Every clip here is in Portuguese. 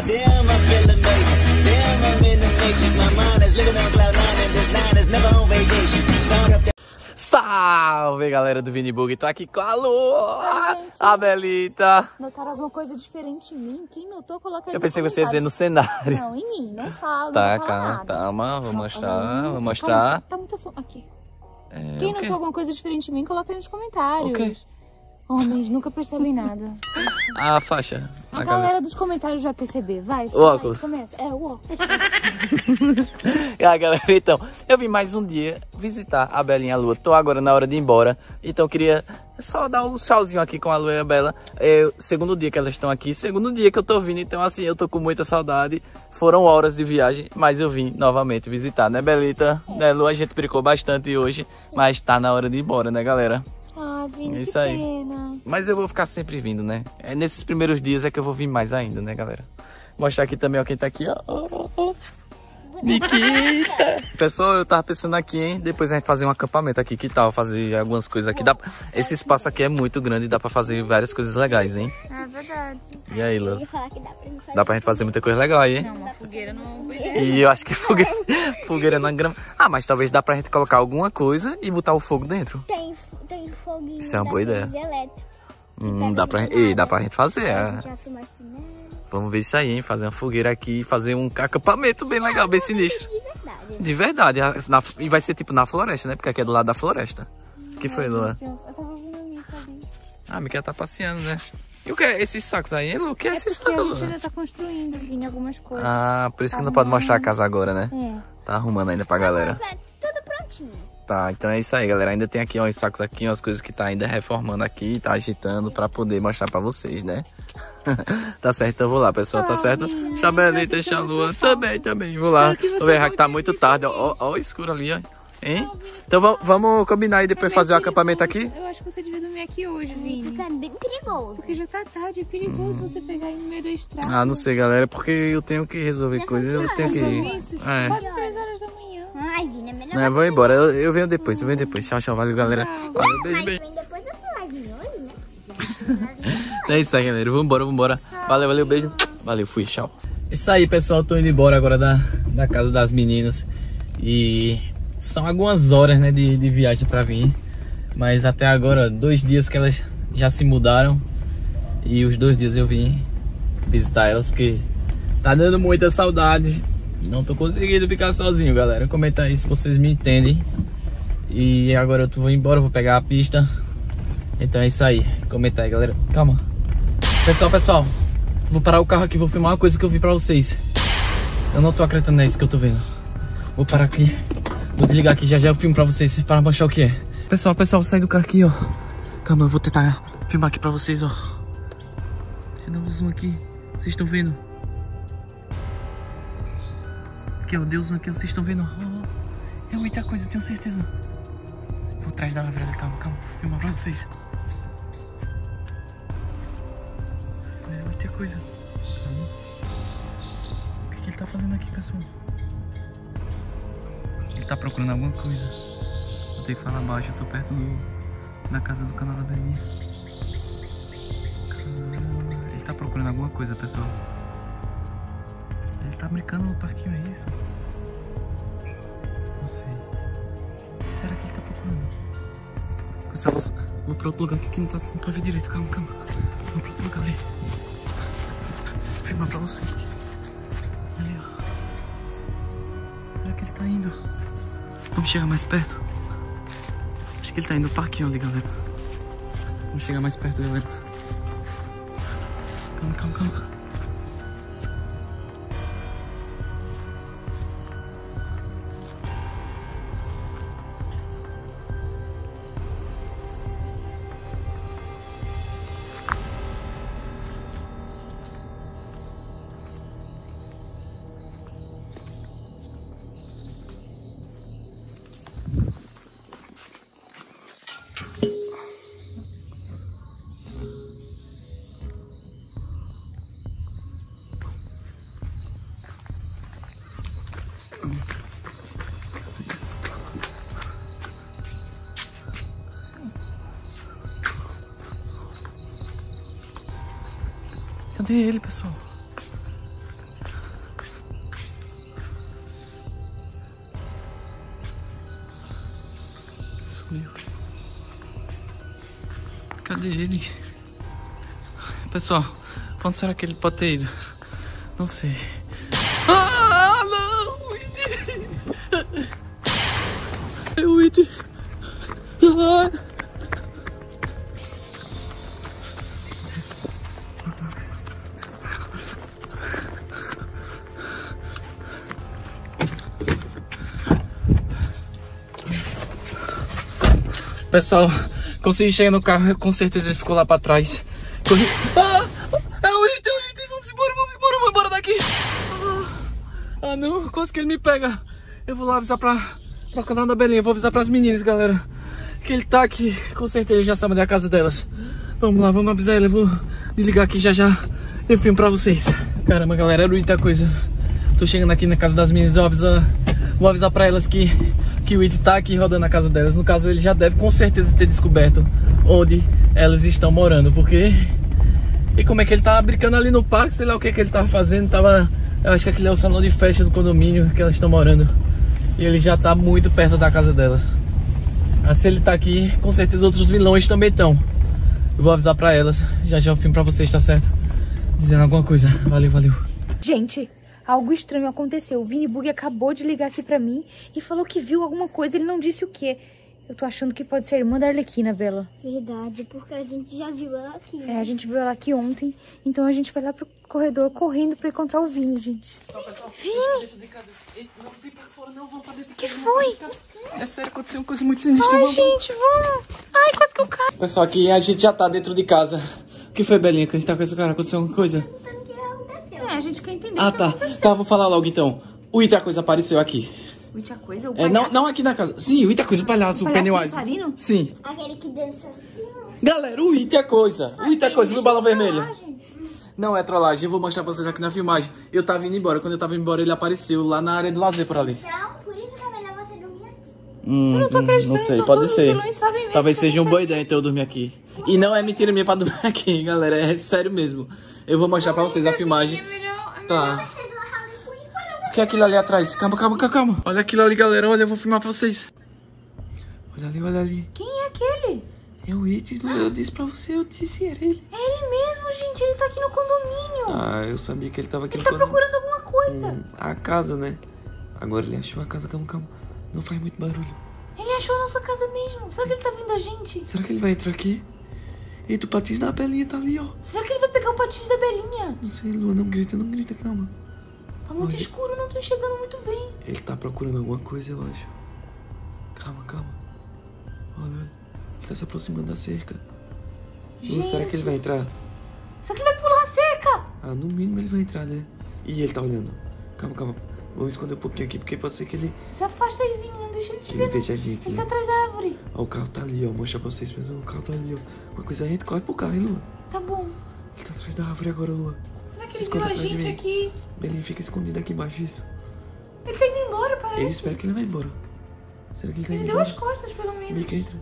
Damn, I'm feeling amazing. Damn, I'm in the matrix. My mind is living on cloud nine, and this nine is never on vacation. Start up. Salve, galera do Vinibug, tô aqui com a Lu, a Belita. Notaram alguma coisa diferente em mim? Quem notou, coloca aí. Eu pensei que você ia dizer no cenário. Não, em mim, não falo. Tá, não calma, nada. calma, vou mostrar. Tá muita som aqui. o Quem quê? notou alguma coisa diferente em mim, coloca aí nos comentários. O quê? Homens nunca percebem nada. A faixa. A galera dos comentários vai perceber. Vai, O óculos. começa. É, o óculos. Galera, então, eu vim mais um dia visitar a Belinha e a Lua. Tô agora na hora de ir embora. Então queria só dar um tchauzinho aqui com a Lua e a Bela. Segundo dia que elas estão aqui, segundo dia que eu tô vindo. Então assim, eu tô com muita saudade. Foram horas de viagem, mas eu vim novamente visitar, né, Belita? Né, Lu, a gente brincou bastante hoje, mas tá na hora de ir embora, né, galera? Ah, Vini, É isso que aí. pena. Mas eu vou ficar sempre vindo, né? Nesses primeiros dias é que eu vou vir mais ainda, né, galera? Mostrar aqui também, ó, quem tá aqui, ó. Nikita! Pessoal, eu tava pensando aqui, hein? Depois a gente fazer um acampamento aqui, que tal? Fazer algumas coisas aqui. Esse espaço aqui é muito grande e dá pra fazer várias coisas legais, hein? É verdade. E aí, Lu? Ele fala que dá pra gente fazer. Dá pra gente fazer muita coisa legal aí, hein? Não, uma fogueira não. E eu acho que fogueira na grama. Ah, mas talvez dá pra gente colocar alguma coisa e botar o fogo dentro. Tem foguinho. Isso é uma boa ideia. Elétrico. Dá pra gente fazer. A gente já filma assim, né? Vamos ver isso aí, hein? Fazer uma fogueira aqui e fazer um acampamento bem legal, bem sinistro. De verdade. De verdade. E vai ser tipo na floresta, né? Porque aqui é do lado da floresta. O que foi, Lua? Eu tava vendo a Mica ali. Ah, a Mica tá passeando, né? E o que é esses sacos aí, Lu? O que é esses Porque a sacos? gente ainda tá construindo, Vini, algumas coisas. Ah, por isso que não pode mostrar a casa agora, né? É. Tá arrumando ainda pra galera. Tudo prontinho. Tá, então é isso aí, galera. Ainda tem aqui ó, uns sacos aqui, umas coisas que tá ainda reformando aqui, tá agitando pra poder mostrar pra vocês, né? Tá certo, então eu vou lá, pessoal, tá certo? Tchau, Belita, tchau, Lua. Também, vou lá. Vou ver que tá muito tarde, ó o escuro ali, ó. Hein? Então vamos combinar e depois fazer o acampamento aqui? Eu acho que você devia dormir aqui hoje, Vini. Fica bem perigoso. Porque já tá tarde, é perigoso você pegar aí no meio da estrada. Ah, não sei, galera, porque eu tenho que resolver coisas, eu tenho que ir. Quase 3 horas da manhã. Ai, Vini, é melhor. Não, eu vou embora, eu venho depois, Tchau, valeu, galera. Valeu, Mas beijo. vem depois da filmagem hoje, né? É isso aí, galera. Vambora. Valeu, beijo. Valeu, fui, tchau. Isso aí, pessoal. Tô indo embora agora da casa das meninas. E são algumas horas, né, de viagem pra vir. Mas até agora, 2 dias que elas já se mudaram. E os 2 dias eu vim visitar elas porque tá dando muita saudade. Não tô conseguindo ficar sozinho, galera. Comenta aí se vocês me entendem. E agora eu vou embora, vou pegar a pista. Então é isso aí. Comenta aí, galera. Calma. Pessoal, vou parar o carro aqui, vou filmar uma coisa que eu vi pra vocês. Eu não tô acreditando nisso que eu tô vendo. Vou parar aqui, vou desligar aqui, já eu filmo pra vocês, para mostrar o que é. Pessoal, vou sair do carro aqui, ó. Calma, eu vou tentar filmar aqui pra vocês, ó. Deixa eu dar um zoom aqui, vocês estão vendo? Aqui, ó, deu zoom aqui, vocês estão vendo? Ó. É muita coisa, tenho certeza. Vou atrás da árvore, calma, vou filmar pra vocês. Coisa. O que ele tá fazendo aqui, pessoal? Ele tá procurando alguma coisa. Vou ter que falar baixo, eu tô perto da casa do canal da Belinha. Ele tá procurando alguma coisa, pessoal. Ele tá brincando no parquinho, é isso? Não sei. O que será que ele tá procurando? Pessoal, vou pra outro lugar aqui que não tá pra ver direito. Calma. Vou pra outro lugar ali. Filmar pra vocês. Ali, ó. Será que ele tá indo? Vamos chegar mais perto. Acho que ele tá indo no parquinho ali, galera. Vamos chegar mais perto, galera. Calma. Cadê ele, pessoal? Sumiu. Cadê ele? Pessoal, onde será que ele pode ter ido? Não sei. Ah, não! É o It. Ah. Pessoal, consegui chegar no carro, com certeza ele ficou lá pra trás. Corri. Ah! É o It, vamos embora daqui. Ah, não, quase que ele me pega. Eu vou lá avisar pra canal da Belinha, vou avisar pras meninas, galera, que ele tá aqui, com certeza ele já sabe onde é a casa delas. Vamos lá, vamos avisar ele, eu vou desligar aqui já eu filmo pra vocês. Caramba, galera, era muita coisa. Tô chegando aqui na casa das meninas, vou avisar pra elas que o It tá aqui rodando na casa delas. No caso, ele já deve com certeza ter descoberto onde elas estão morando, porque... E como é que ele tava brincando ali no parque, sei lá o que ele tava fazendo, eu acho que aquele é o salão de festa do condomínio que elas estão morando. E ele já tá muito perto da casa delas. Mas se ele tá aqui, com certeza outros vilões também estão. Eu vou avisar pra elas, já eu filmo pra vocês, tá certo? Dizendo alguma coisa, valeu. Gente, algo estranho aconteceu. O Vini Bug acabou de ligar aqui pra mim e falou que viu alguma coisa, ele não disse o quê. Eu tô achando que pode ser a irmã da Arlequina, Bela. Verdade, porque a gente já viu ela aqui. É, a gente viu ela aqui ontem, então a gente vai lá pro corredor correndo pra encontrar o Vini, gente. Vini! Não vem pra fora, não, vamos pra dentro. O que foi? É sério, aconteceu uma coisa muito sinistra. Ai, gente, vamos! Ai, quase que eu caio. Pessoal, aqui a gente já tá dentro de casa. O que foi, Belinha? Que a gente tá com esse cara? Aconteceu alguma coisa? É, a gente quer entender. Ah, tá. Tá, vou falar logo então. O Ita Coisa apareceu aqui. O Ita Coisa? O É, palhaço? não aqui na casa. Sim, o Ita Coisa, o palhaço, o Pennywise. dançarino? Sim. Aquele que dança assim. Galera, o Ita Coisa. O Ita Coisa do balão vermelho. Trollagem. Não é trollagem, eu vou mostrar pra vocês aqui na filmagem. Eu tava indo embora. Quando eu tava indo embora, ele apareceu lá na área de lazer por ali. Então, por isso que é melhor você dormir aqui. Eu não tô acreditando, Não sei, então pode todos os ser. vilões sabem mesmo Talvez que seja eu uma não boa ideia então eu dormir aqui. E não é mentira minha pra dormir aqui, galera. É sério mesmo. Eu vou mostrar pra vocês a filmagem. Tá. O que é aquilo ali atrás? Calma. Olha aquilo ali, galera. Olha, eu vou filmar pra vocês. Olha ali. Quem é aquele? É o It, eu disse pra você, era ele. É ele mesmo, gente. Ele tá aqui no condomínio. Ah, eu sabia que ele tava aqui Ele no tá condomínio. procurando alguma coisa. A casa, né? Agora ele achou a casa, calma. Não faz muito barulho. Ele achou a nossa casa mesmo. Será que ele tá vindo a gente? Será que ele vai entrar aqui? Eita, o patins da Belinha tá ali, ó. Será que ele vai pegar o patins da Belinha? Não sei, Lua, não grita, calma. Tá muito Oi. escuro, não tô enxergando muito bem. Ele tá procurando alguma coisa, eu acho. Calma. Olha, ele tá se aproximando da cerca. Lua, será que ele vai entrar? Será que ele vai pular a cerca? Ah, no mínimo ele vai entrar, né? Ih, ele tá olhando. Calma. Vamos esconder um pouquinho aqui, porque pode ser que ele Se afasta aí, Vini. Não deixa ele te ver. veja a gente, Ele tá né? atrás da árvore. Ó, o carro tá ali, ó. Mostra pra vocês mesmo. O carro tá ali, ó. Uma coisa, a gente corre pro carro, hein, Lua? Tá bom. Ele tá atrás da árvore agora, Lua. Será que Se ele viu esconde a atrás de gente mim. aqui? Belinha, fica escondido aqui embaixo, isso. Ele tá indo embora, parece. Eu espero que ele vai embora. Será que ele tá Ele indo deu embora? as costas, pelo menos. Mica, entra.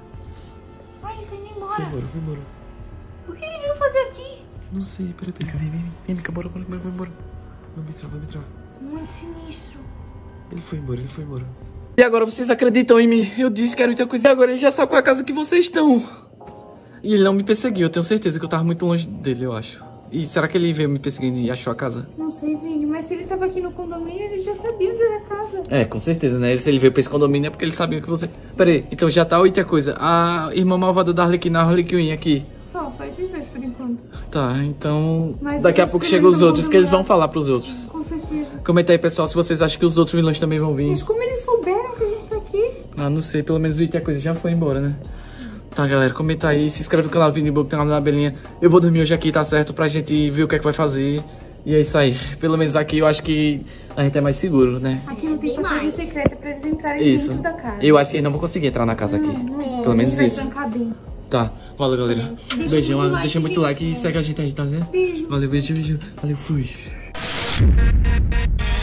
Ai, ele tá indo Foi embora. embora. O que ele veio fazer aqui? Não sei, peraí. Vem, Mica, bora. Vamos entrar. Muito sinistro. Ele foi embora. E agora vocês acreditam em mim? Eu disse que era muita coisa. E agora ele já sabe qual é a casa que vocês estão. E ele não me perseguiu. Eu tenho certeza que eu tava muito longe dele, eu acho. E será que ele veio me perseguindo e achou a casa? Não sei, Vini, mas se ele tava aqui no condomínio, ele já sabia onde era a casa. É, com certeza, né? Se ele veio pra esse condomínio é porque ele sabia que você... Pera aí, então já tá outra coisa. A irmã malvada da Arlequina, a Harlequin aqui. Só esses dois por enquanto. Tá, então... Mas daqui a os pouco vilões chegam os não outros, vão que eles vão lembrar. falar pros outros. Com certeza. Comenta aí, pessoal, se vocês acham que os outros vilões também vão vir. Mas como eles souberam que a gente tá aqui? Ah, não sei, pelo menos o Ita Coisa já foi embora, né? Tá, galera, comenta aí, se inscreve no canal Vini Bug, tem lá na Belinha. Eu vou dormir hoje aqui, tá certo? Pra gente ver o que é que vai fazer. E é isso aí. Pelo menos aqui eu acho que a gente é mais seguro, né? Aqui não tem passagem secreta pra eles entrarem Isso. dentro da casa. Eu acho que eles não vão conseguir entrar na casa aqui. Pelo menos Vai isso. trancar bem. Tá, valeu, galera. Beijão, muito like, deixa muito gente. like e segue a gente aí, tá certo? Beijo. Valeu, beijo. Valeu, fui.